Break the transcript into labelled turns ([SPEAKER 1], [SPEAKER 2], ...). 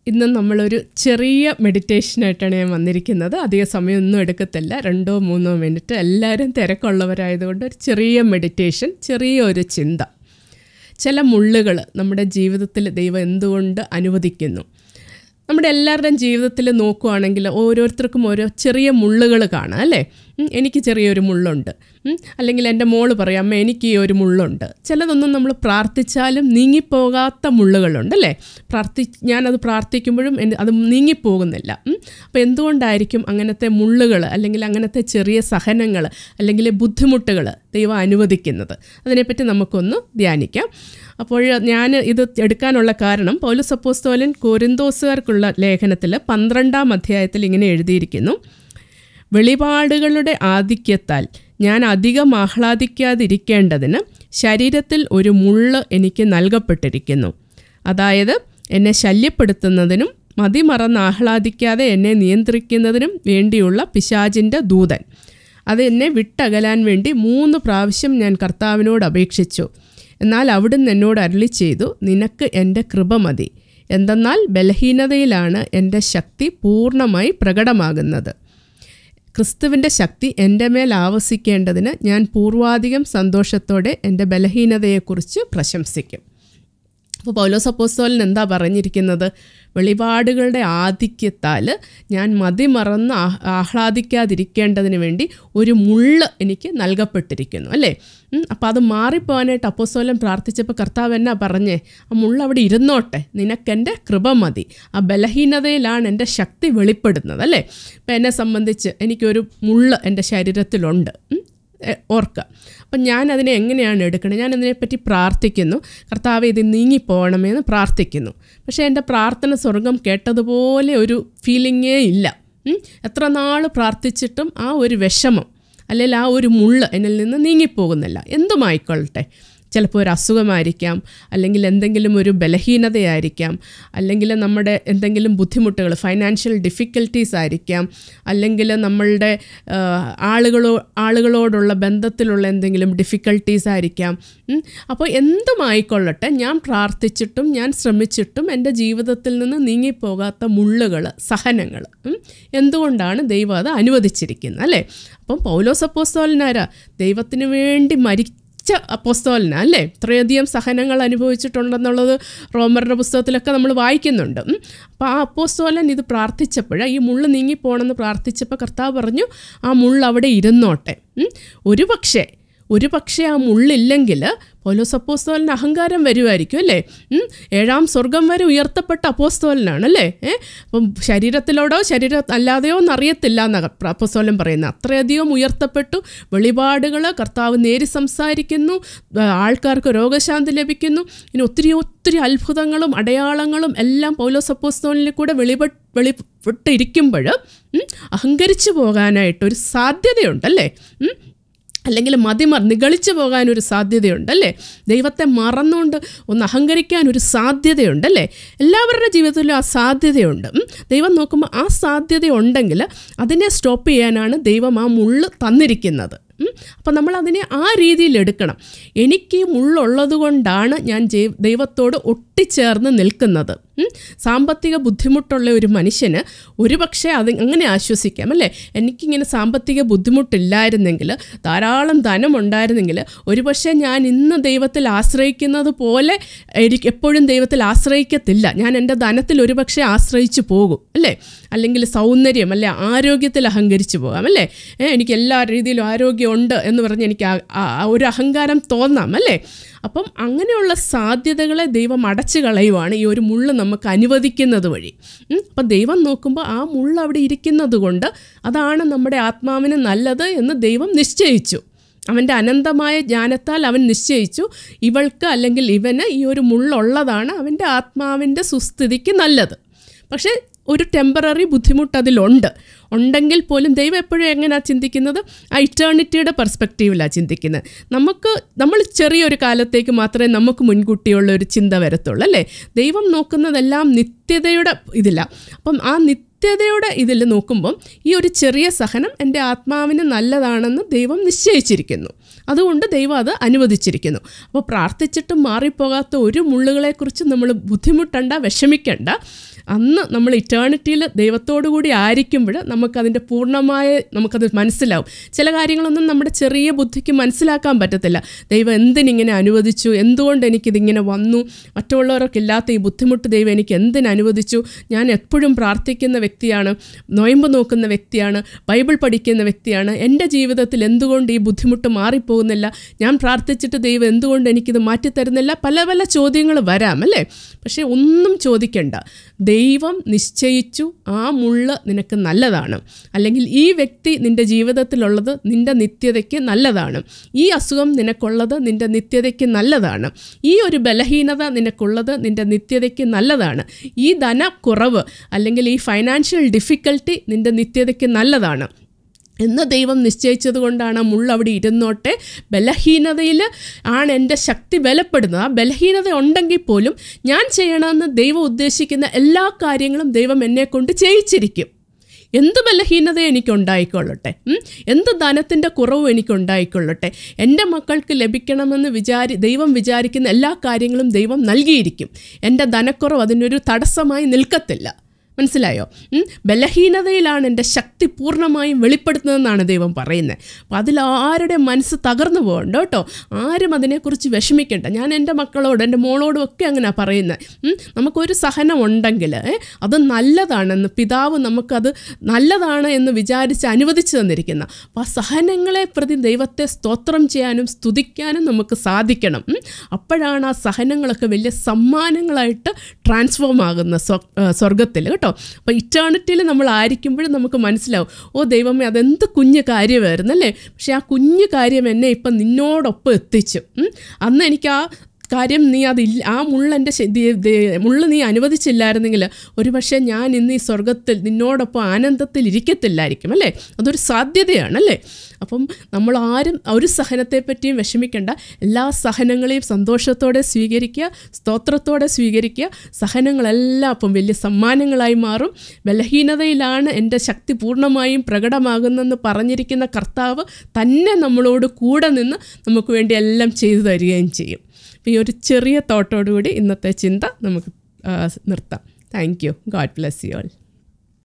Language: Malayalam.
[SPEAKER 1] ഇന്ന് നമ്മളൊരു ചെറിയ മെഡിറ്റേഷനായിട്ടാണ് ഞാൻ വന്നിരിക്കുന്നത്. അധിക സമയമൊന്നും എടുക്കത്തില്ല, 2-3 മിനിറ്റ്. എല്ലാവരും തിരക്കുള്ളവരായതുകൊണ്ട് ഒരു ചെറിയ മെഡിറ്റേഷൻ, ചെറിയൊരു ചിന്ത. ചില മുള്ളുകൾ നമ്മുടെ ജീവിതത്തിൽ ദൈവം എന്തുകൊണ്ട് അനുവദിക്കുന്നു? നമ്മുടെ എല്ലാവരുടെയും ജീവിതത്തിൽ നോക്കുകയാണെങ്കിൽ ഓരോരുത്തർക്കും ഓരോ ചെറിയ മുള്ളുകൾ കാണാം, അല്ലേ? എനിക്ക് ചെറിയൊരു മുള്ളുണ്ട്, അല്ലെങ്കിൽ എൻ്റെ മോള് പറയും അമ്മ എനിക്ക് ഈ ഒരു മുള്ളുണ്ട്. ചിലതൊന്നും നമ്മൾ പ്രാർത്ഥിച്ചാലും നീങ്ങിപ്പോകാത്ത മുള്ളുകളുണ്ട്, അല്ലേ? ഞാനത് പ്രാർത്ഥിക്കുമ്പോഴും അത് നീങ്ങിപ്പോകുന്നില്ല. അപ്പോൾ എന്തുകൊണ്ടായിരിക്കും അങ്ങനത്തെ മുള്ളുകൾ, അല്ലെങ്കിൽ അങ്ങനത്തെ ചെറിയ സഹനങ്ങൾ, അല്ലെങ്കിൽ ബുദ്ധിമുട്ടുകൾ ദൈവം അനുവദിക്കുന്നത്? അതിനെപ്പറ്റി നമുക്കൊന്ന് ധ്യാനിക്കാം. അപ്പോൾ ഞാൻ ഇത് എടുക്കാനുള്ള കാരണം, പൗലോസ് അപ്പോസ്തലൻ കൊരിന്തോസുകാർക്കുള്ള ലേഖനത്തിൽ 12-ാം അധ്യായത്തിൽ ഇങ്ങനെ എഴുതിയിരിക്കുന്നു: വെളിപാടുകളുടെ ആധിക്യത്താൽ ഞാൻ അധികം ആഹ്ലാദിക്കാതിരിക്കേണ്ടതിന് ശരീരത്തിൽ ഒരു മുള്ള് എനിക്ക് നൽകപ്പെട്ടിരിക്കുന്നു. അതായത് എന്നെ ശല്യപ്പെടുത്തുന്നതിനും മതിമറന്ന് ആഹ്ലാദിക്കാതെ എന്നെ നിയന്ത്രിക്കുന്നതിനും വേണ്ടിയുള്ള പിശാചിൻ്റെ ദൂതൻ. അത് എന്നെ വിട്ടകലാൻ വേണ്ടി 3 പ്രാവശ്യം ഞാൻ കർത്താവിനോട് അപേക്ഷിച്ചു. എന്നാൽ അവിടുന്ന് എന്നോട് അരുളി ചെയ്തു, നിനക്ക് എൻ്റെ കൃപ മതി. എന്തെന്നാൽ ബലഹീനതയിലാണ് എൻ്റെ ശക്തി പൂർണ്ണമായി പ്രകടമാകുന്നത്. ക്രിസ്തുവിൻ്റെ ശക്തി എൻ്റെ മേൽ ആവസിക്കേണ്ടതിന് ഞാൻ പൂർവാധികം സന്തോഷത്തോടെ എൻ്റെ ബലഹീനതയെക്കുറിച്ച് പ്രശംസിക്കും. അപ്പോൾ പൗലോസ് അപ്പോസ്തലൻ എന്താ പറഞ്ഞിരിക്കുന്നത്? വെളിപാടുകളുടെ ആധിക്യത്താൽ ഞാൻ മതിമറന്ന് ആഹ്ലാദിക്കാതിരിക്കേണ്ടതിന് വേണ്ടി ഒരു മുള്ള് എനിക്ക് നൽകപ്പെട്ടിരിക്കുന്നു, അല്ലേ? അപ്പോൾ അത് മാറിപ്പോകാനായിട്ട് അപ്പോസ്തലൻ പ്രാർത്ഥിച്ചപ്പോൾ കർത്താവ് എന്നാ പറഞ്ഞേ? ആ മുള്ള അവിടെ ഇരുന്നോട്ടെ, നിനക്കെൻ്റെ കൃപ മതി. ആ ബലഹീനതയിലാണ് എൻ്റെ ശക്തി വെളിപ്പെടുന്നത്, അല്ലേ? ഇപ്പം എന്നെ സംബന്ധിച്ച് എനിക്കൊരു മുള്ള് എൻ്റെ ശരീരത്തിലുണ്ട്, ഓർക്കുക. അപ്പം ഞാനതിനെ എങ്ങനെയാണ് എടുക്കുന്നത്? ഞാനതിനെപ്പറ്റി പ്രാർത്ഥിക്കുന്നു, കർത്താവേ ഇത് നീങ്ങിപ്പോകണമെന്ന് പ്രാർത്ഥിക്കുന്നു. പക്ഷേ എൻ്റെ പ്രാർത്ഥന സ്വർഗം കേട്ടതുപോലെ ഒരു ഫീലിങ്ങേ ഇല്ല. എത്ര നാൾ പ്രാർത്ഥിച്ചിട്ടും ആ ഒരു വിഷമം, അല്ലെങ്കിൽ ആ ഒരു മുള്ള് എന്നിൽ നിന്ന് നീങ്ങിപ്പോകുന്നില്ല. എന്തുമായിക്കൊള്ളട്ടെ, ചിലപ്പോൾ ഒരു അസുഖമായിരിക്കാം, അല്ലെങ്കിൽ എന്തെങ്കിലും ഒരു ബലഹീനതയായിരിക്കാം, അല്ലെങ്കിൽ നമ്മുടെ എന്തെങ്കിലും ഫൈനാൻഷ്യൽ ഡിഫിക്കൽട്ടീസ് ആയിരിക്കാം, അല്ലെങ്കിൽ നമ്മളുടെ ആളുകളോടുള്ള ബന്ധത്തിലുള്ള എന്തെങ്കിലും ഡിഫിക്കൽട്ടീസ് ആയിരിക്കാം. അപ്പോൾ എന്തുമായിക്കൊള്ളട്ടെ, ഞാൻ പ്രാർത്ഥിച്ചിട്ടും ഞാൻ ശ്രമിച്ചിട്ടും എൻ്റെ ജീവിതത്തിൽ നിന്ന് നീങ്ങിപ്പോകാത്ത മുള്ളുകൾ, സഹനങ്ങൾ എന്തുകൊണ്ടാണ് ദൈവം അത് അനുവദിച്ചിരിക്കുന്നത്, അല്ലേ? അപ്പം പൗലോസ് അപ്പോസ്തലനാരാ? ദൈവത്തിന് വേണ്ടി അപ്പോസ്തലനാ, അല്ലേ? ഇത്രയധികം സഹനങ്ങൾ അനുഭവിച്ചിട്ടുണ്ടെന്നുള്ളത് റോമരുടെ പുസ്തകത്തിലൊക്കെ നമ്മൾ വായിക്കുന്നുണ്ട്. അപ്പോൾ ആ അപ്പോസ്തലൻ ഇത് പ്രാർത്ഥിച്ചപ്പോൾ, ഈ മുള്ള് നീങ്ങിപ്പോണമെന്ന് പ്രാർത്ഥിച്ചപ്പോൾ കർത്താവ് പറഞ്ഞു ആ മുള്ള് അവിടെ ഇരുന്നോട്ടെ. ഒരു പക്ഷേ ആ മുള്ളില്ലെങ്കിൽ പൗലോസ് അപ്പോസ്തലന് അഹങ്കാരം വരുമായിരിക്കും, അല്ലേ? 7-ാം സ്വർഗം വരെ ഉയർത്തപ്പെട്ട അപ്പോസ്തലനാണ്, അല്ലേ? അപ്പം ശരീരത്തിലോടോ അല്ലാതെയോ എന്നറിയത്തില്ല എന്നാണ് അപ്പോസ്തലൻ പറയുന്നത്. അത്രയധികം ഉയർത്തപ്പെട്ടു, വെളിപാടുകൾ കർത്താവ് നേരി സംസാരിക്കുന്നു, ആൾക്കാർക്ക് രോഗശാന്തി ലഭിക്കുന്നു. ഇനി ഒത്തിരി അത്ഭുതങ്ങളും അടയാളങ്ങളും എല്ലാം പൗലോസ് അപ്പോസ്തലനിൽ കൂടെ വെളിപ്പെട്ടിരിക്കുമ്പോൾ അഹങ്കരിച്ചു പോകാനായിട്ടൊരു സാധ്യതയുണ്ടല്ലേ? അല്ലെങ്കിൽ നിഗളിച്ചു പോകാനൊരു സാധ്യതയുണ്ടല്ലേ? ദൈവത്തെ മറന്നുകൊണ്ട് ഒന്ന് അഹങ്കരിക്കാനൊരു സാധ്യതയുണ്ടല്ലേ? എല്ലാവരുടെ ജീവിതത്തിലും ആ സാധ്യതയുണ്ട്. ദൈവം നോക്കുമ്പോൾ ആ സാധ്യത ഉണ്ടെങ്കിൽ അതിനെ സ്റ്റോപ്പ് ചെയ്യാനാണ് ദൈവം ആ മുള്ള് തന്നിരിക്കുന്നത്. അപ്പം നമ്മളതിനെ ആ രീതിയിൽ എടുക്കണം. എനിക്ക് മുള്ളുള്ളത് കൊണ്ടാണ് ഞാൻ ദൈവത്തോട് ഒട്ടിച്ചേർന്ന് നിൽക്കുന്നത്. സാമ്പത്തിക ബുദ്ധിമുട്ടുള്ള ഒരു മനുഷ്യന് ഒരുപക്ഷെ അത് അങ്ങനെ ആശ്വസിക്കാം, അല്ലേ? എനിക്കിങ്ങനെ സാമ്പത്തിക ബുദ്ധിമുട്ടില്ലായിരുന്നെങ്കിൽ, ധാരാളം ധനമുണ്ടായിരുന്നെങ്കിൽ ഒരുപക്ഷെ ഞാൻ ഇന്ന് ദൈവത്തിൽ ആശ്രയിക്കുന്നത് പോലെ എപ്പോഴും ദൈവത്തിൽ ആശ്രയിക്കത്തില്ല. ഞാൻ എൻ്റെ ധനത്തിൽ ഒരുപക്ഷെ ആശ്രയിച്ചു പോകും, അല്ലേ? അല്ലെങ്കിൽ സൗന്ദര്യം, അല്ലെ ആരോഗ്യത്തിൽ അഹങ്കരിച്ചു പോകാം, അല്ലേ? എനിക്ക് എല്ലാ രീതിയിലും ആരോഗ്യമുണ്ട് എന്ന് പറഞ്ഞ് എനിക്ക് ഒരു അഹങ്കാരം തോന്നാം, അല്ലേ? അപ്പം അങ്ങനെയുള്ള സാധ്യതകളെ ദൈവം അടച്ചു കളയുവാണ് ഈ ഒരു മുള്ള് നമുക്ക് അനുവദിക്കുന്നത് വഴി. അപ്പം ദൈവം നോക്കുമ്പോൾ ആ മുള്ള് അവിടെ ഇരിക്കുന്നത് കൊണ്ട് അതാണ് നമ്മുടെ ആത്മാവിന് നല്ലത് എന്ന് ദൈവം നിശ്ചയിച്ചു. അവൻ്റെ അനന്തമായ ജ്ഞാനത്താൽ അവൻ നിശ്ചയിച്ചു, ഇവൾക്ക് അല്ലെങ്കിൽ ഇവന് ഈ ഒരു മുള്ളുള്ളതാണ് അവൻ്റെ ആത്മാവിൻ്റെ സുസ്ഥിതിക്ക് നല്ലത്. പക്ഷേ ഒരു ടെമ്പററി ബുദ്ധിമുട്ട് ഉണ്ടെങ്കിൽ പോലും ദൈവം എപ്പോഴും എങ്ങനെയാണ് ചിന്തിക്കുന്നത്? ആ ഇറ്റേണിറ്റിയുടെ പെർസ്പെക്റ്റീവിലാണ് ചിന്തിക്കുന്നത്. നമ്മൾ ചെറിയൊരു കാലത്തേക്ക് മാത്രമേ നമുക്ക് മുൻകൂട്ടിയുള്ള ഒരു ചിന്ത വരത്തുള്ളൂ, അല്ലേ? ദൈവം നോക്കുന്നതെല്ലാം നിത്യതയുടെ ഇതിലാണ്. അപ്പം ആ നിത്യതയുടെ ഇതിൽ നോക്കുമ്പം ഈ ഒരു ചെറിയ സഹനം എൻ്റെ ആത്മാവിന് നല്ലതാണെന്ന് ദൈവം നിശ്ചയിച്ചിരിക്കുന്നു. അതുകൊണ്ട് ദൈവം അത് അനുവദിച്ചിരിക്കുന്നു. അപ്പോൾ പ്രാർത്ഥിച്ചിട്ടും മാറിപ്പോകാത്ത ഒരു മുള്ളുകളെക്കുറിച്ച് നമ്മൾ ബുദ്ധിമുട്ടണ്ട, വിഷമിക്കണ്ട. അന്ന് നമ്മൾ ഇറ്റേണിറ്റിയിൽ ദൈവത്തോടു കൂടി ആയിരിക്കുമ്പോൾ നമുക്കതിൻ്റെ നമുക്കത് മനസ്സിലാവും. ചില കാര്യങ്ങളൊന്നും നമ്മുടെ ചെറിയ ബുദ്ധിക്ക് മനസ്സിലാക്കാൻ പറ്റത്തില്ല. ദൈവം എന്തിനിങ്ങനെ അനുവദിച്ചു, എന്തുകൊണ്ട് എനിക്കിതിങ്ങനെ വന്നു, മറ്റുള്ളവർക്കില്ലാത്ത ഈ ബുദ്ധിമുട്ട് ദൈവം എനിക്ക് എന്തിനനുവദിച്ചു, ഞാൻ എപ്പോഴും പ്രാർത്ഥിക്കുന്ന വ്യക്തിയാണ്, നൊയമ്പ് നോക്കുന്ന വ്യക്തിയാണ്, ബൈബിൾ പഠിക്കുന്ന വ്യക്തിയാണ്, എൻ്റെ ജീവിതത്തിൽ എന്തുകൊണ്ട് ഈ ബുദ്ധിമുട്ട് മാറിപ്പോകുന്നില്ല, ഞാൻ പ്രാർത്ഥിച്ചിട്ട് ദൈവം എന്തുകൊണ്ട് എനിക്കിത് മാറ്റിത്തരുന്നില്ല, പല പല ചോദ്യങ്ങൾ വരാം അല്ലേ. പക്ഷേ ഒന്നും ചോദിക്കണ്ട. ദൈവം നിശ്ചയിച്ചു ആ മുള്ള് നിനക്ക് നല്ലതാണ്, അല്ലെങ്കിൽ ഈ വ്യക്തി നിൻ്റെ ജീവിതത്തിലുള്ളത് നിൻ്റെ നിത്യതയ്ക്ക് നല്ലതാണ്, ഈ അസുഖം നിനക്കുള്ളത് നിൻ്റെ നിത്യതയ്ക്ക് നല്ലതാണ്, ഈ ഒരു ബലഹീനത നിനക്കുള്ളത് നിൻ്റെ നിത്യതയ്ക്ക് നല്ലതാണ്, ഈ ധനക്കുറവ് അല്ലെങ്കിൽ ഈ ഫൈനാൻഷ്യൽ ഡിഫിക്കൽട്ടി നിൻ്റെ നിത്യതയ്ക്ക് നല്ലതാണ് എന്ന് ദൈവം നിശ്ചയിച്ചത് കൊണ്ടാണ് മുള്ളവിടെ ഇരുന്നോട്ടെ. ബലഹീനതയിൽ ആണ് എൻ്റെ ശക്തി ബലപ്പെടുന്നത്. ആ ബലഹീനത ഉണ്ടെങ്കിൽ പോലും ഞാൻ ചെയ്യണമെന്ന് ദൈവം ഉദ്ദേശിക്കുന്ന എല്ലാ കാര്യങ്ങളും ദൈവം എന്നെക്കൊണ്ട് ചെയ്യിച്ചിരിക്കും. എന്ത് ബലഹീനത എനിക്കുണ്ടായിക്കൊള്ളട്ടെ, എന്ത് ധനത്തിൻ്റെ കുറവും എനിക്കുണ്ടായിക്കൊള്ളട്ടെ, എൻ്റെ മക്കൾക്ക് ലഭിക്കണമെന്ന് ദൈവം വിചാരിക്കുന്ന എല്ലാ കാര്യങ്ങളും ദൈവം നൽകിയിരിക്കും. എൻ്റെ ധനക്കുറവ് അതിനൊരു തടസ്സമായി നിൽക്കത്തില്ല. മനസ്സിലായോ? ബലഹീനതയിലാണ് എൻ്റെ ശക്തി പൂർണ്ണമായും വെളിപ്പെടുത്തുന്നതെന്നാണ് ദൈവം പറയുന്നത്. അപ്പോൾ അതിലാരുടെ മനസ്സ് തകർന്നു പോകണ്ട കേട്ടോ. ആരും അതിനെക്കുറിച്ച് വിഷമിക്കേണ്ട. ഞാൻ എൻ്റെ മക്കളോട് എൻ്റെ മോളോടും ഒക്കെ അങ്ങനെ പറയുന്നത്. നമുക്കൊരു സഹനം ഉണ്ടെങ്കിൽ അത് നല്ലതാണെന്ന് പിതാവ് നമുക്കത് നല്ലതാണ് എന്ന് വിചാരിച്ച് അനുവദിച്ചു തന്നിരിക്കുന്ന. അപ്പോൾ ആ സഹനങ്ങളെ പ്രതി ദൈവത്തെ സ്തോത്രം ചെയ്യാനും സ്തുതിക്കാനും നമുക്ക് സാധിക്കണം. അപ്പോഴാണ് ആ സഹനങ്ങളൊക്കെ വലിയ സമ്മാനങ്ങളായിട്ട് ട്രാൻസ്ഫോം ആകുന്ന സ്വർഗത്തിൽ കേട്ടോ. അപ്പോൾ ഇറ്റേണിറ്റിയിൽ നമ്മൾ ആയിരിക്കുമ്പോഴും നമുക്ക് മനസ്സിലാവും, ഓ ദൈവമേ അതെന്ത് കുഞ്ഞു കാര്യമായിരുന്നു അല്ലേ, പക്ഷേ ആ കുഞ്ഞു കാര്യം എന്നെ ഇപ്പം നിന്നോടൊപ്പം എത്തിച്ചു. അന്ന് എനിക്ക് ആ കാര്യം ആ മുള്ള് നീ അനുവദിച്ചില്ലായിരുന്നെങ്കിൽ ഒരുപക്ഷെ ഞാൻ ഇന്ന് ഈ സ്വർഗത്തിൽ നിന്നോടൊപ്പം ആനന്ദത്തിൽ ഇരിക്കത്തില്ലായിരിക്കും അല്ലേ. അതൊരു സാധ്യതയാണല്ലേ. അപ്പം നമ്മൾ ആരും ഒരു സഹനത്തെപ്പറ്റിയും വിഷമിക്കേണ്ട. എല്ലാ സഹനങ്ങളെയും സന്തോഷത്തോടെ സ്വീകരിക്കുക, സ്തോത്രത്തോടെ സ്വീകരിക്കുക. സഹനങ്ങളെല്ലാം അപ്പം വലിയ സമ്മാനങ്ങളായി മാറും. ബലഹീനതയിലാണ് എൻ്റെ ശക്തി പൂർണ്ണമായും പ്രകടമാകുന്നെന്ന് പറഞ്ഞിരിക്കുന്ന കർത്താവ് തന്നെ നമ്മളോട് കൂടെ നിന്ന് നമുക്ക് വേണ്ടി എല്ലാം ചെയ്തു തരികയും ചെയ്യും. ഈ ഒരു ചെറിയ തോട്ടോടുകൂടി ഇന്നത്തെ ചിന്ത നമുക്ക് നിർത്താം. Thank you. God bless you all.